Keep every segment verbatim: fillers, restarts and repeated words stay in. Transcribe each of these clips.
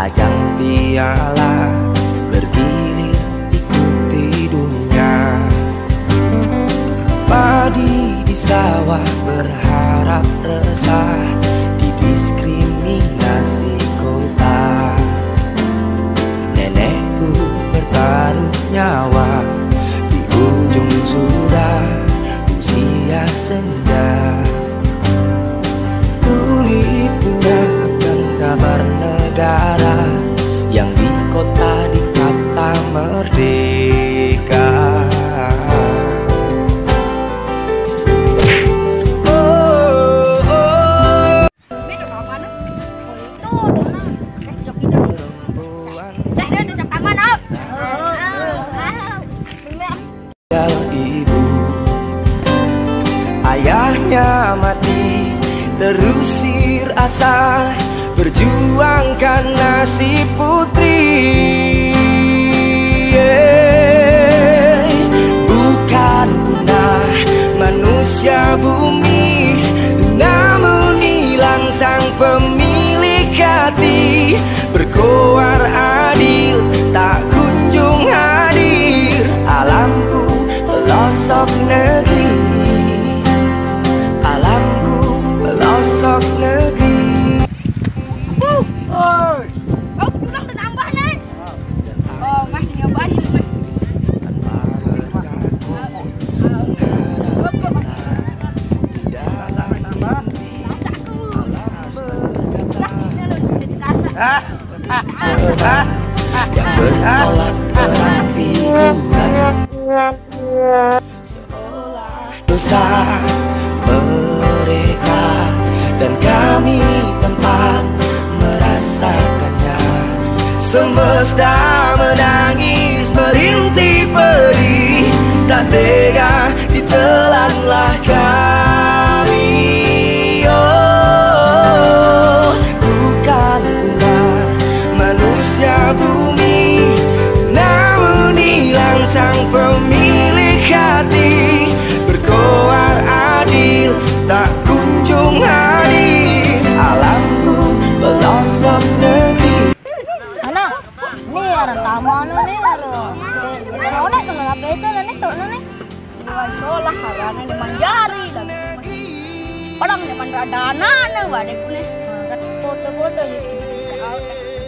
ajang piala bergilir ikuti dunia. Padi di sawah berharap resah didiskriminasi kota. Nenekku bertaruh nyawa di ujung surah usia senja. Tuli punya akan kabar negara yang di kota dikata merdeka. Ibu, ayahnya mati, terusir asa, berjuangkan nasib putri. Yeah. Bukan punah manusia bumi, namun hilang sang pemilik hati. Berkoar adil tak kunjung hadir, alamku pelosok negeri, alamku pelosok negeri. Bu, oh, tukang tetambah nih. Oh, mas nyobain mas. Yang bertolak perang figuran, seolah dosa mereka dan kami tempat merasakannya. Semesta menangis merintih perih, tak tega ditelanlah kami. Oh, bukan punah manusia bumi, namun hilang sang pemilik hati. Berkoar adil tak kunjung hadir, alamku pelosok negeri. Anak, ini orang tamu anu nih harus. Orang tuh nggak betul nih tuh nih. Sekolah karena di Manjari dan orang di Mandradana nih, wadah punya. Foto-foto di sini kita out.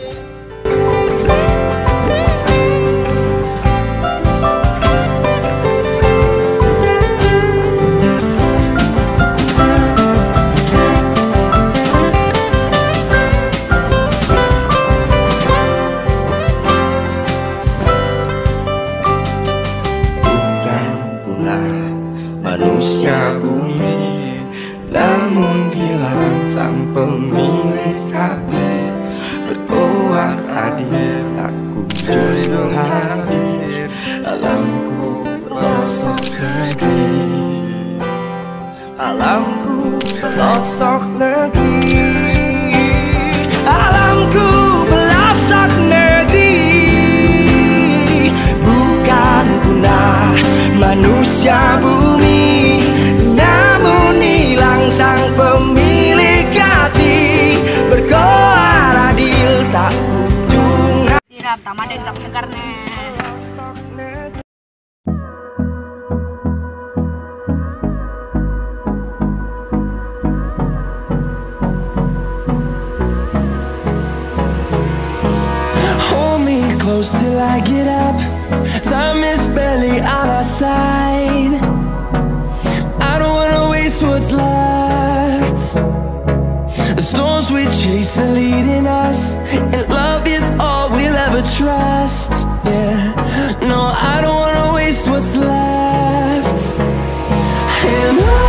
Manusia bumi, namun hilang sang pemilik hati. Berkoar adil tak kunjung hadir, alamku pelosok negeri, alamku pelosok negeri, alamku pelosok negeri. Bukan punah manusia bumi, namun hilang sang pemilik hati. Berkoar adil tak kunjung hadir. Siram tamaden tak segar nih. Hold me close till I get up. Time is barely on our side. I don't wanna waste what's left. The storms we chase are leading us, and love is all we'll ever trust. Yeah, no, I don't wanna waste what's left. And I